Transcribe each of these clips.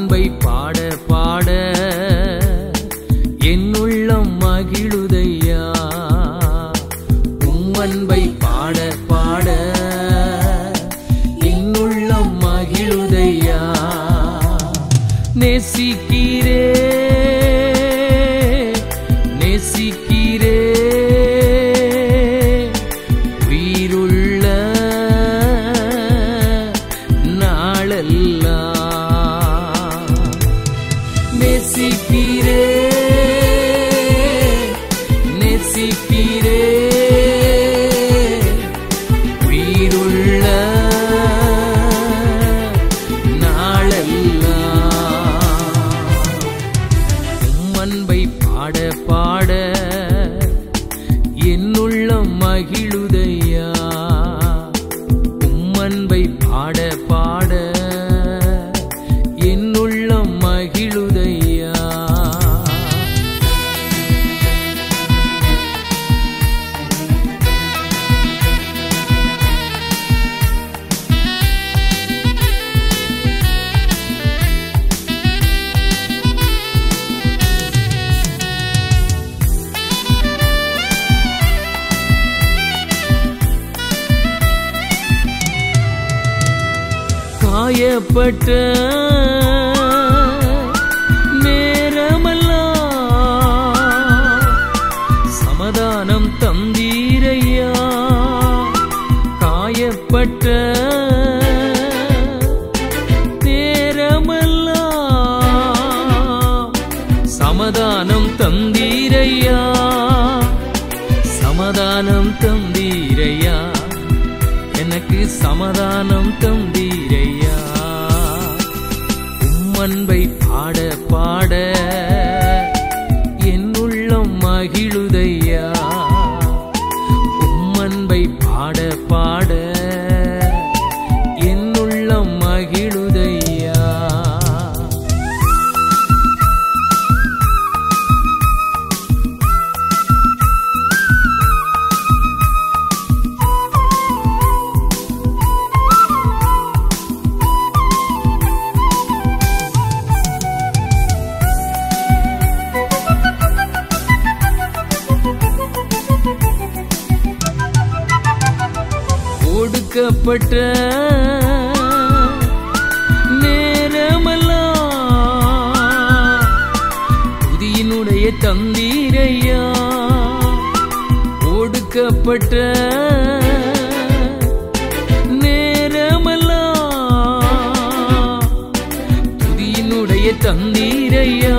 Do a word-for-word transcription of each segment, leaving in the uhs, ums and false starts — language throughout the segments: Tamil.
அன்பை பாட பாட என் உள்ளம் மகிழுதையா. உம் அன்பை பாட பாட என் உள்ளம் மகிழுதையா. நேசிக்கிறே நேசிக்கிறே உயிருள்ள நாளெல்லாம் நேசிக்கிறே நேசிக்கிறே உயிருள்ள நாளெல்லாம் உம் அன்பை பாட பாட என் உள்ளம் மகிழுதையா. உம் அன்பை பாட பாட என் உள்ளம் மகிழுதையா. காயப்பட்ட நேரமெல்லாம் சமாதானம் தந்தீரையா. காயப்பட்ட நேரமெல்லாம் சமாதானம் தந்தீரையா. சமாதானம் தந்தீரையா. எனக்கு சமாதானம் தந்தீரையா. உம் அன்பை பாட பாட என் உள்ளம் மகிழுதையா. உம் அன்பை பாட பாட என் உள்ளம் மகிழுதையா. ஒடுக்கப்பட்ட நேரமெல்லாம் துதியினுடைய தந்தீரையா. ஒடுக்கப்பட்ட நேரமெல்லாம் துதியினுடைய தந்தீரையா.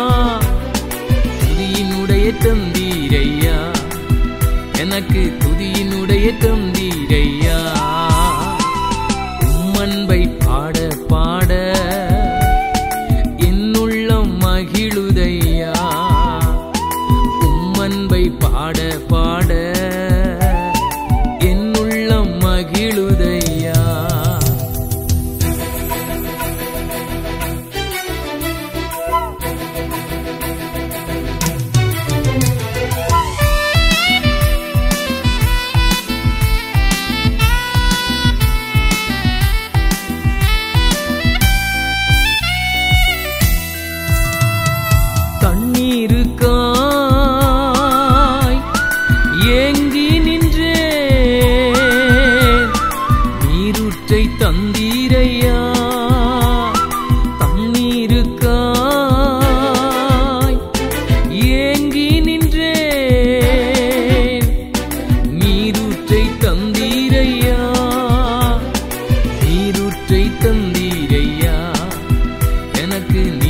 துதியினுடைய தந்தீரையா. எனக்கு துதியினுடைய தந்தீரையா. உம் அன்பை பாட பாட என் உள்ளம் மகிழுதையா. உம் அன்பை பாட பாட என் உள்ளம் மகிழுதையா. தண்ணீருக்காய் ஏங்கி நின்றேன். நீரூற்றை தந்தீரையா. தண்ணீருக்காய் ஏங்கி நின்றேன். நீரூற்றை தந்தீரையா. நீரூற்றை தந்தீரையா. எனக்கு